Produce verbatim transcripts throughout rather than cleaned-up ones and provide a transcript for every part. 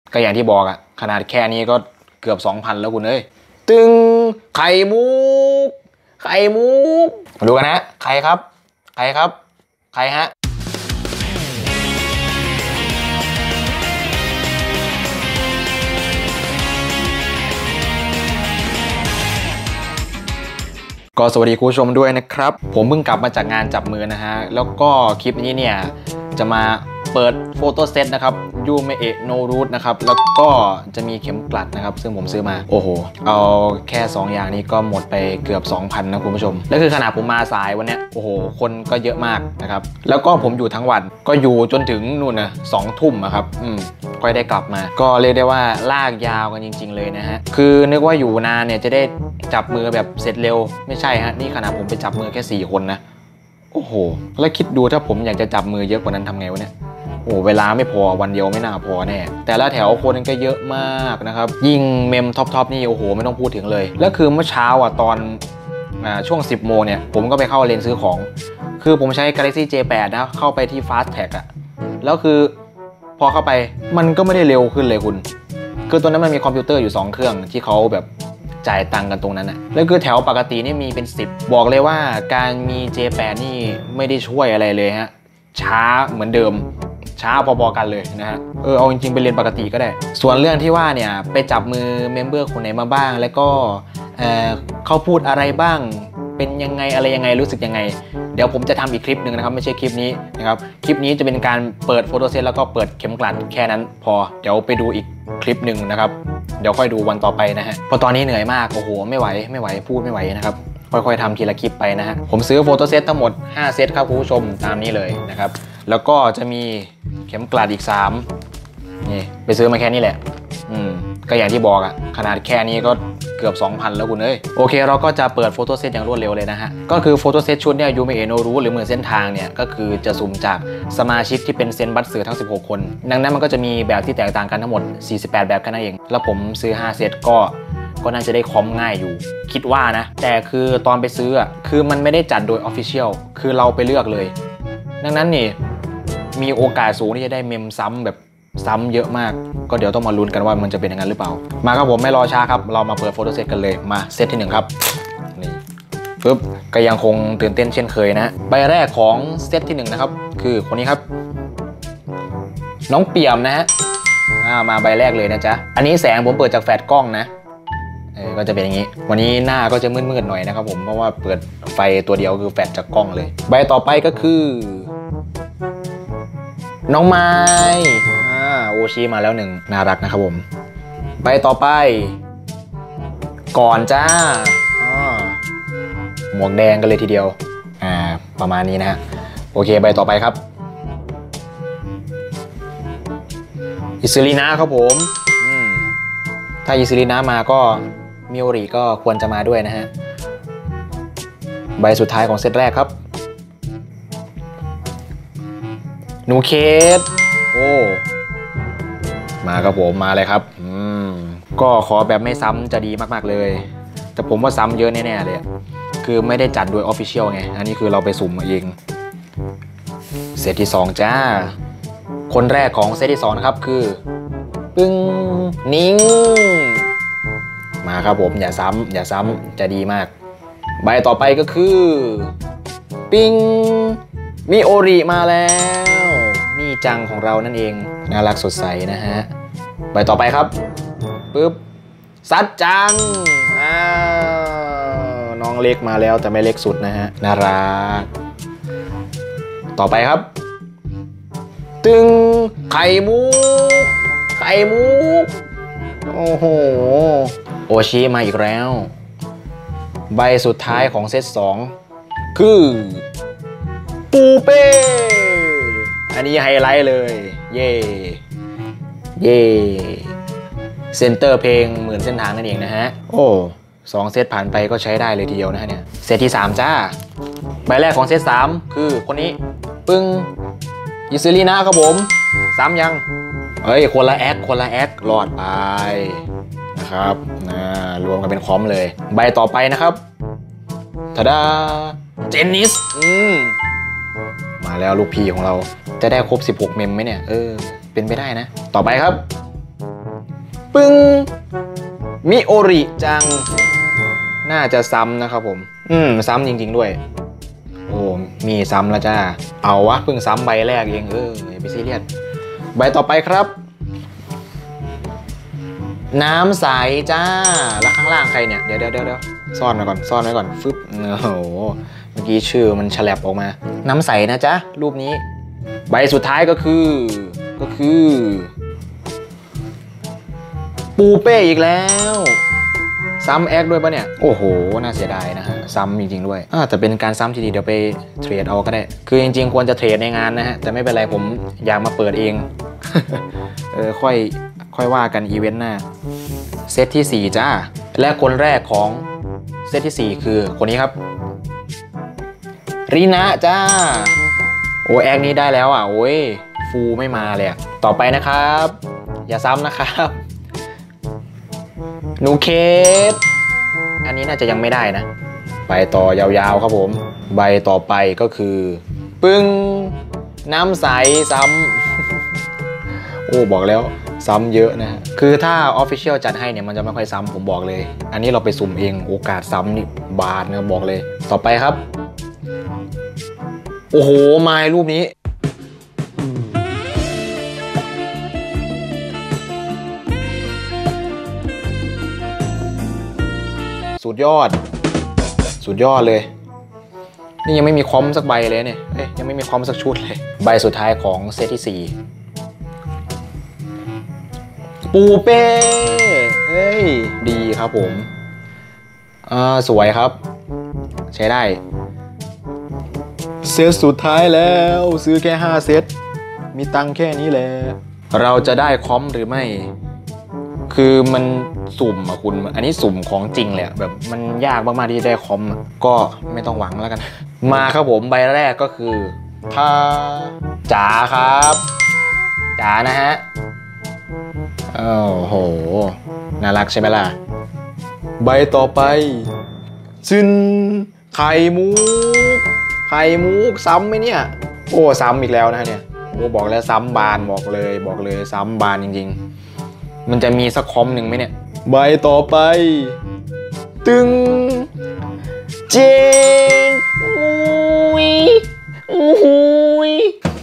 ก็อย่างที่บอกอะขนาดแค่นี้ก็เกือบ สองพัน แล้วคุณเอ้ยตึงไข่มุกไข่มุกมาดูกันนะใครครับใครครับใครฮะก็สวัสดีคุณผู้ชมด้วยนะครับผมเพิ่งกลับมาจากงานจับมือนะฮะแล้วก็คลิปนี้เนี่ยจะมาเปิดโฟโต้เซตนะครับยูเมเอะโนรูทนะครับแล้วก็จะมีเข็มกลัดนะครับซึ่งผมซื้อมาโอ้โหเอาแค่สองอย่างนี้ก็หมดไปเกือบ สองพัน นะคุณผู้ชมแล้วคือขนาดผมมาสายวันนี้โอ้โหคนก็เยอะมากนะครับแล้วก็ผมอยู่ทั้งวันก็อยู่จนถึงนู่นนะสองทุ่มครับอืมก็ได้กลับมาก็เรียกได้ว่าลากยาวกันจริงๆเลยนะฮะคือนึกว่าอยู่นานเนี่ยจะได้จับมือแบบเสร็จเร็วไม่ใช่ฮะนี่ขนาดผมไปจับมือแค่สี่คนนะโอ้โหแล้วคิดดูถ้าผมอยากจะจับมือเยอะกว่านั้นทำไงวะเนี่ยโอ้เวลาไม่พอวันเดียวไม่น่าพอแน่แต่ละแถวคนก็เยอะมากนะครับยิ่งเมมท็อปๆนี่โอ้โหไม่ต้องพูดถึงเลยแล้วคือเมื่อเช้าอ่ะตอนอ่าช่วงสิบโมงเนี่ยผมก็ไปเข้าเลนซื้อของคือผมใช้ Galaxy เจ แปด นะเข้าไปที่ Fast Tag อ่ะแล้วคือพอเข้าไปมันก็ไม่ได้เร็วขึ้นเลยคุณคือตัวนั้นมันมีคอมพิวเตอร์อยู่สองเครื่องที่เขาแบบจ่ายตังค์กันตรงนั้นนะแล้วคือแถวปกตินี่มีเป็นสิบบอกเลยว่าการมี เจ แปด นี่ไม่ได้ช่วยอะไรเลยฮะช้าเหมือนเดิมช้าพอๆกันเลยนะฮะเออเอาจริงๆไปเรียนปกติก็ได้ส่วนเรื่องที่ว่าเนี่ยไปจับมือเมมเบอร์คนไหนมาบ้างแล้วก็เออเขาพูดอะไรบ้างเป็นยังไงอะไรยังไงรู้สึกยังไงเดี๋ยวผมจะทำอีกคลิปหนึ่งนะครับไม่ใช่คลิปนี้นะครับคลิปนี้จะเป็นการเปิดโฟโต้เซตแล้วก็เปิดเข็มกลัดแค่นั้นพอเดี๋ยวไปดูอีกคลิปหนึ่งนะครับเดี๋ยวค่อยดูวันต่อไปนะฮะเพราะตอนนี้เหนื่อยมากโอ้โหไม่ไหวไม่ไหวพูดไม่ไหวนะครับค่อยๆทำทีละคลิปไปนะฮะผมซื้อโฟโต้เซตทั้งหมดห้าเซตครับคุณผู้ชมตามนี้เลยนะครับแล้วก็จะมีเข็มกลัดอีกสามนี่ไปซื้อมาแค่นี้แหละอืมก็อย่างที่บอกอะขนาดแค่นี้ก็เกือบ สองพัน แล้วคุณเอ้ยโอเคเราก็จะเปิดโฟโต้เซตอย่างรวดเร็วเลยนะฮะก็คือโฟโต้เซตชุดเนี่ยยูเมเอะโนรูทหรือหมื่นเส้นทางเนี่ยก็คือจะสุ่มจากสมาชิกที่เป็นเซนบัตเสือทั้งสิบหกคนดังนั้นมันก็จะมีแบบที่แตกต่างกันทั้งหมดสี่สิบแปดแบบแค่นั้นเองแล้วผมซื้อห้าเซตก็ก็น่าจะได้คอมง่ายอยู่คิดว่านะแต่คือตอนไปซื้ออ่ะคือมันไม่ได้จัดโดย Official คือเราไปเลือกเลยดังนั้นนี่มีโอกาสสูงที่จะได้เมมซ้ำแบบซ้ำเยอะมากก็เดี๋ยวต้องมาลุ้นกันว่ามันจะเป็นอย่างนั้นหรือเปล่ามาครับผมไม่รอช้าครับเรามาเปิดโฟโต้เซตกันเลยมาเซตที่หนึ่งครับนี่ปึ๊บก็ยังคงตื่นเต้นเช่นเคยนะใบแรกของเซตที่หนึ่งนะครับคือคนนี้ครับน้องเปี่ยมนะฮะมาใบแรกเลยนะจ๊ะอันนี้แสงผมเปิดจากแฟลชกล้องนะก็จะเป็นอย่างนี้วันนี้หน้าก็จะมืดๆหน่อยนะครับผมเพราะว่าเปิดไฟตัวเดียวคือแฟลชจากกล้องเลยใบต่อไปก็คือน้องไม้อ่าโอชิมาแล้วหนึ่งน่ารักนะครับผมใบต่อไปก่อนจ้าหมวกแดงกันเลยทีเดียวอ่าประมาณนี้นะฮะโอเคใบต่อไปครับอิซึรินะครับผมถ้าอิซึรินะมาก็มิโอริก็ควรจะมาด้วยนะฮะใบสุดท้ายของเซตแรกครับหนูเคสโอ้มาครับผมมาเลยครับอืมก็ขอแบบไม่ซ้ำจะดีมากๆเลยแต่ผมว่าซ้ำเยอะแน่ๆเลยคือไม่ได้จัดโดย Official ไงอันนี้คือเราไปสุ่มมาเองเซตที่สองจ้าคนแรกของเซตที่สองนะครับคือปึ้งนิ้งมาครับผมอย่าซ้ำอย่าซ้ำจะดีมากใบต่อไปก็คือปิ้งมิโอริมาแล้วมีจังของเรานั่นเองน่ารักสดใสนะฮะใบต่อไปครับปึ๊บซัดจังอ้าวน้องเล็กมาแล้วแต่ไม่เล็กสุดนะฮะน่ารักต่อไปครับตึงไข่มุกไข่มุกโอ้โหโอชิมาอีกแล้วใบสุดท้ายของเซตสองคือปูเป้อันนี้ไฮไลท์เลยเย่เย่เซนเตอร์เพลงหมื่นเส้นทางนั่นเองนะฮะโอ้สองเซตผ่านไปก็ใช้ได้เลยทีเดียวนะฮะเนี่ยเซตที่สามจ้าใบแรกของเซตสามคือคนนี้ปึ้งอิซึรินะครับผมสามยังเฮ้ยคนละแอคคนละแอครอดไปนะครับนะรวมกันเป็นคอมเลยใบต่อไปนะครับทาดาเจนนิสอืมมาแล้วลูกพี่ของเราจะได้ครบสิบหกเมมไหมเนี่ยเออเป็นไปได้นะต่อไปครับปึ้งมิโอริจังน่าจะซ้ำนะครับผมอืมซ้ำจริงๆด้วยโอ้มีซ้ำแล้วจ้าเอาวะเพิ่งซ้ำใบแรกเองเอออย่าไปซีเรียสใบต่อไปครับน้ำใสจ้าแล้วข้างล่างใครเนี่ยเดี๋ยวเดี๋ยวเดี๋ยวซ่อนไว้ก่อนซ่อนไว้ก่อนฟึบโอ้โหเมื่อกี้ชื่อมันฉลับออกมาน้ำใสนะจ๊ะรูปนี้ใบสุดท้ายก็คือก็คือปูเป้อีกแล้วซ้ำแอคด้วยปะเนี่ยโอ้โหน่าเสียดายนะฮะซ้ำจริงๆด้วยแต่เป็นการซ้ำที่ดีเดี๋ยวไปเทรดเอาก็ได้คือจริงๆควรจะเทรดในงานนะฮะแต่ไม่เป็นไรผมอยากมาเปิดเอง เออค่อยค่อยว่ากันอีเวนต์หน้าเซตที่สี่จ้าและคนแรกของเซตที่สี่คือคนนี้ครับรีนะจ้าโอ้แอคนี้ได้แล้วอ่ะโอ้ยฟูไม่มาเลยต่อไปนะครับอย่าซ้ำนะครับนูเคสอันนี้น่าจะยังไม่ได้นะไปต่อยาวๆครับผมใบต่อไปก็คือปึ้งน้ำใสซ้ำโอ้บอกแล้วซ้ำเยอะนะคือถ้า Official จัดให้เนี่ยมันจะไม่ค่อยซ้ำผมบอกเลยอันนี้เราไปสุ่มเองโอกาสซ้ำนี่บาทนะบอกเลยต่อไปครับโอ้โหมารูปนี้สุดยอดสุดยอดเลยนี่ยังไม่มีคอมสักใบเลยเนี่ยเอ้ยยังไม่มีคอมสักชุดเลยใบสุดท้ายของเซตที่สี่ปูเป้เฮ้ยดีครับผมอ่าสวยครับใช้ได้เซตสุดท้ายแล้วซื้อแค่ห้าเซตมีตังค์แค่นี้แหละเราจะได้คอมหรือไม่คือมันสุ่มอะคุณอันนี้สุ่มของจริงเลยแบบมันยากมากๆที่ได้คอมก็ไม่ต้องหวังแล้วกันมาครับผมใบแรกก็คือถ้าจ๋าครับจ๋านะฮะโอ้โหน่ารักใช่ไหมล่ะใบต่อไปซึนไข่มุกไข่มุกซ้ำไหมเนี่ยโอ้ซ้ำอีกแล้วนะเนี่ยโอ้บอกแล้วซ้ำบานบอกเลยบอกเลยซ้ำบานจริงๆมันจะมีสักคอมหนึ่งไหมเนี่ยใบต่อไปตึงเจนอุ้ยอุ้ย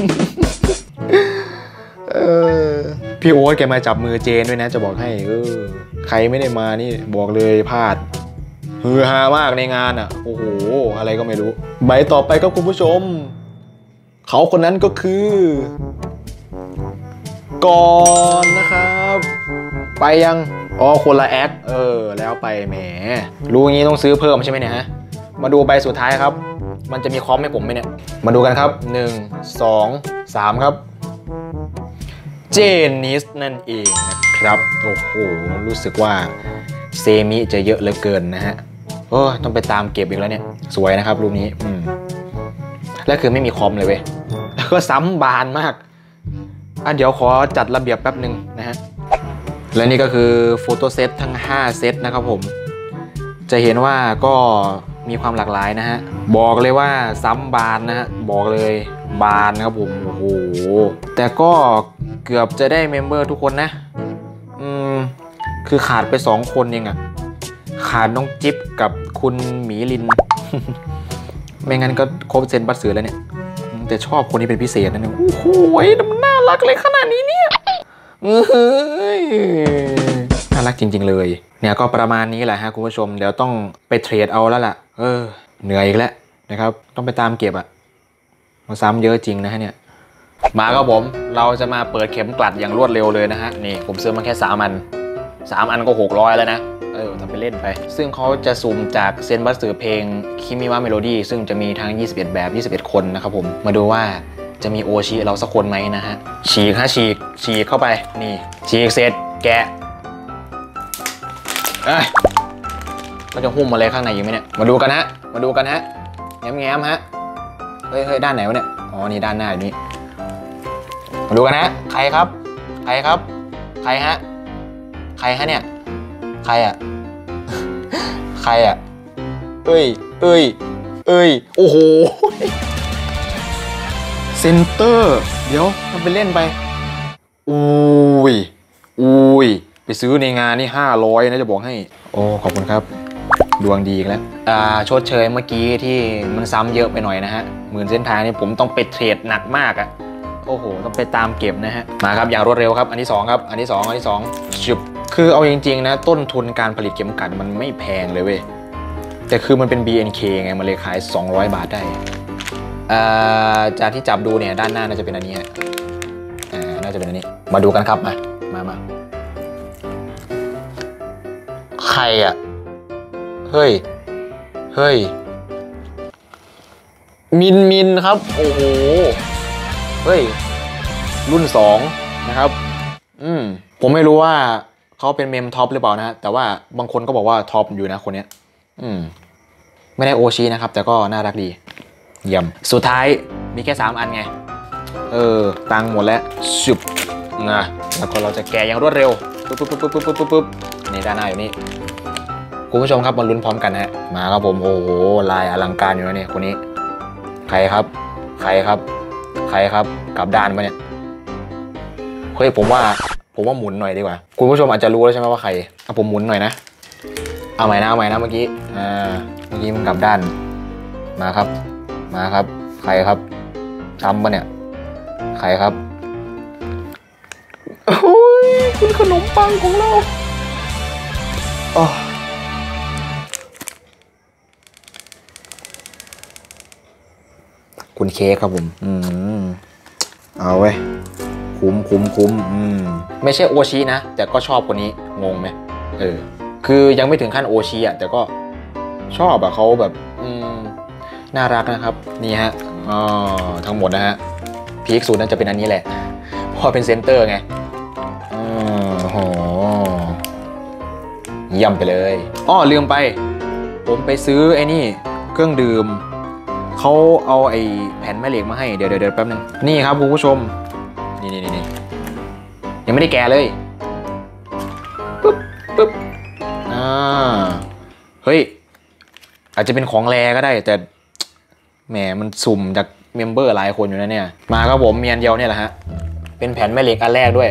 เออพี่โอ๊ตแกมาจับมือเจนด้วยนะจะบอกให้เออใครไม่ได้มานี่บอกเลยพลาดฮือฮามากในงานอ่ะโอ้โหอะไรก็ไม่รู้ใบต่อไปครับคุณผู้ชมเขาคนนั้นก็คือก่อนนะครับไปยังอ๋อคนละแอคเออแล้วไปแหมรู้งี้ต้องซื้อเพิ่มใช่ไหมเนี่ยฮะมาดูใบสุดท้ายครับมันจะมีคอมให้ผมไหมเนี่ยมาดูกันครับหนึ่ง สอง สามครับเจนิสนั่นเองนะครับโอ้โหรู้สึกว่าเซมิจะเยอะเหลือเกินนะฮะโอ้ต้องไปตามเก็บอีกแล้วเนี่ยสวยนะครับรูปนี้อืมและคือไม่มีคอมเลยเว้ยแล้วก็ซ้ำบานมากอ่ะเดี๋ยวขอจัดระเบียบแป๊บหนึ่งนะฮะและนี่ก็คือโฟโต้เซตทั้งห้าเซตนะครับผมจะเห็นว่าก็มีความหลากหลายนะฮะบอกเลยว่าซ้ำบานนะฮะบอกเลยบานครับผมโอ้โหแต่ก็เกือบจะได้เมมเบอร์ทุกคนนะอืมคือขาดไปสองคนเองอะขาดน้องจิ๊บกับคุณหมีลิน ไม่งั้นก็ครบเซนบัตรเสือแล้วเนี่ยแต่ชอบคนนี้เป็นพิเศษนะเนี่ยโอ้โหมันน่ารักเลยขนาดนี้เนี่ยน่ารักจริงๆเลยเนี่ยก็ประมาณนี้แหละฮะคุณผู้ชมเดี๋ยวต้องไปเทรดเอาแล้วล่ะเออเหนื่อยอีกแล้วนะครับต้องไปตามเก็บอะมาซ้ำเยอะจริงนะฮะเนี่ยมาครับผมเราจะมาเปิดเข็มกลัดอย่างรวดเร็วเลยนะฮะนี่ผมซื้อมาแค่สามอันสามอันก็หกร้อยแล้วนะเออทำไปเล่นไปซึ่งเขาจะสุ่มจากเซนบัสเตอร์เพลงคิมิวะเมโลดี้ซึ่งจะมีทั้งยี่สิบเอ็ดแบบยี่สิบเอ็ดคนนะครับผมมาดูว่าจะมีโอชิเราสักคนไหมนะฮะฉีกฮะฉีกฉีกเข้าไปนี่ฉีกเสร็จแกะเอ้ยก็จะหุ้มอะไรข้างในอยู่ไหมเนี่ยมาดูกันฮะมาดูกันฮะแง้มแง้มฮะเฮ้ยเฮ้ยด้านไหนวะเนี่ยอ๋อนี่ด้านหน้าอยู่นี่มาดูกันฮะใครครับใครครับใครฮะใครฮะเนี่ยใครอ่ะ ใครอ่ะเอ้ยเอ้ยเอ้ยโอ้โหเซนเตอร์เดี๋ยวทำไปเล่นไปอุ้ยอุ้ยไปซื้อในงานนี่ห้าร้อยนะจะบอกให้โอ้ขอบคุณครับดวงดีแล้วอ่าชดเชยเมื่อกี้ที่มันซ้ำเยอะไปหน่อยนะฮะหมื่นเส้นทางนี่ผมต้องไปเทรดหนักมากอะโอ้โหต้องไปตามเก็บนะฮะมาครับอย่างรวดเร็วครับอันที่สองครับอันที่สองอันที่สองชุบคือเอาจริงๆนะต้นทุนการผลิตเข็มกลัดมันไม่แพงเลยเว้ยแต่คือมันเป็น บี เอ็น เค ไงมันเลยขายสองร้อยบาทได้อ่าจากที่จับดูเนี่ยด้านหน้าน่าจะเป็นอันนี้อ่าน่าจะเป็นอันนี้มาดูกันครับมามามาใครอ่ะเฮ้ยเฮ้ยมินมินครับโอ้โหเฮ้ยรุ่นสองนะครับอืมผมไม่รู้ว่าเขาเป็นเมมท็อปหรือเปล่านะฮะแต่ว่าบางคนก็บอกว่าท็อปอยู่นะคนเนี้ยอืมไม่ได้โอชีนะครับแต่ก็น่ารักดีเยี่ยมสุดท้ายมีแค่สามอันไงเออตังหมดแล้วชุบนะแล้วก็เราจะแกะอย่างรวดเร็วปุ๊บปุ๊บปุ๊บปุ๊บปุ๊บปุ๊บปุ๊บนี่ด้านหน้าอยู่นี่คุณผู้ชมครับมาลุ้นพร้อมกันฮะมาครับผมโอ้โหลายอลังการอยู่นะเนี่ยคนนี้ใครครับใครครับใครครับกลับด้านมาเนี่ยเฮ้ยผมว่าผมว่าหมุนหน่อยดีกว่าคุณผู้ชมอาจจะรู้แล้วใช่ไหมว่าใครเอาผมหมุนหน่อยนะเอาใหม่นะเอาใหม่นะเมื่อกี้อ่าเมื่อกี้มันกลับด้านมาครับมาครับใครครับทำปะเนี่ยใครครับโอ้ยคุณขนมปังของเราอ๋อคุณเค้กครับผมอืมเอาเว้ยคุ้มคุ้มคุ้มอืมไม่ใช่โอชินะแต่ก็ชอบคนนี้งงไหมเออคือยังไม่ถึงขั้นโอชิอ่ะแต่ก็ชอบอะเขาแบบอืมน่ารักนะครับนี่ฮะอ๋อทั้งหมดนะฮะพีคสุดน่าจะเป็นอันนี้แหละเพราะเป็นเซนเตอร์ไงอ๋อโหเยี่ยมไปเลยอ้อลืมไปผมไปซื้อไอ้นี่เครื่องดื่มเขาเอาไอ้แผ่นแม่เหล็กมาให้เดี๋ยวเดี๋ยวแป๊บนึงนี่ครับคุณผู้ชมนี่นี่นี่ยังไม่ได้แกะเลยปึ๊บปึ๊บอ่าเฮ้ยอาจจะเป็นของแรก็ได้แต่แหมมันสุ่มจากเมมเบอร์หลายคนอยู่นะเนี่ยมาครับผมเมียนเดียวเนี่ยแหละฮะเป็นแผ่นแม่เหล็กอันแรกด้วย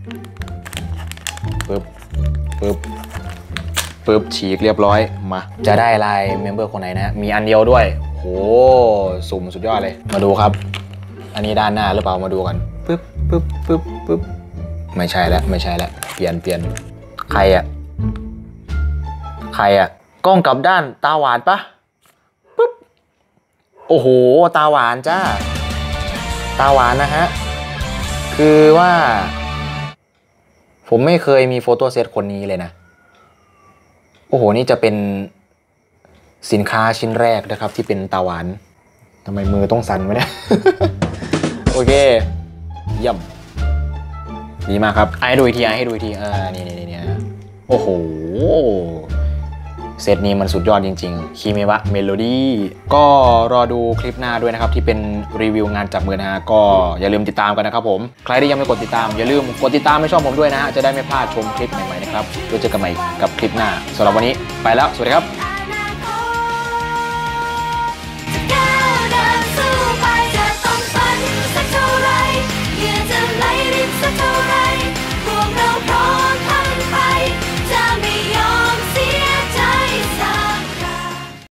ปึ๊บปึ๊บปึ๊บฉีกเรียบร้อยมาจะได้ลายเมมเบอร์คนไหนนะมีอันเดียวด้วยโหสุ่มสุดยอดเลยมาดูครับอันนี้ด้านหน้าหรือเปล่ามาดูกันปึ๊บปึ๊บปึ๊บปึ๊บไม่ใช่แล้วไม่ใช่แล้วเปลี่ยนเปลี่ยนใครอะใครอะกล้องกลับด้านตาหวานปะปึ๊บโอ้โหตาหวานจ้าตาหวานนะฮะคือว่าผมไม่เคยมีโฟโต้เซตคนนี้เลยนะโอ้โหนี่จะเป็นสินค้าชิ้นแรกนะครับที่เป็นตาหวานทำไมมือต้องสั่นวะเนี่ย โอเคเยี่ยมดีมากครับให้ดูอีกทีให้ดูอีกทีอ่านี่นี่นี่โอ้โหเซตนี้มันสุดยอดจริงๆคิเมวะเมโลดี้ก็รอดูคลิปหน้าด้วยนะครับที่เป็นรีวิวงานจับมือนะฮะก็อย่าลืมติดตามกันนะครับผมใครที่ยังไม่กดติดตามอย่าลืมกดติดตามให้ช่องผมด้วยนะฮะจะได้ไม่พลาดชมคลิปใหม่ๆนะครับไว้เจอกันใหม่กับคลิปหน้าสำหรับวันนี้ไปแล้วสวัสดีครับ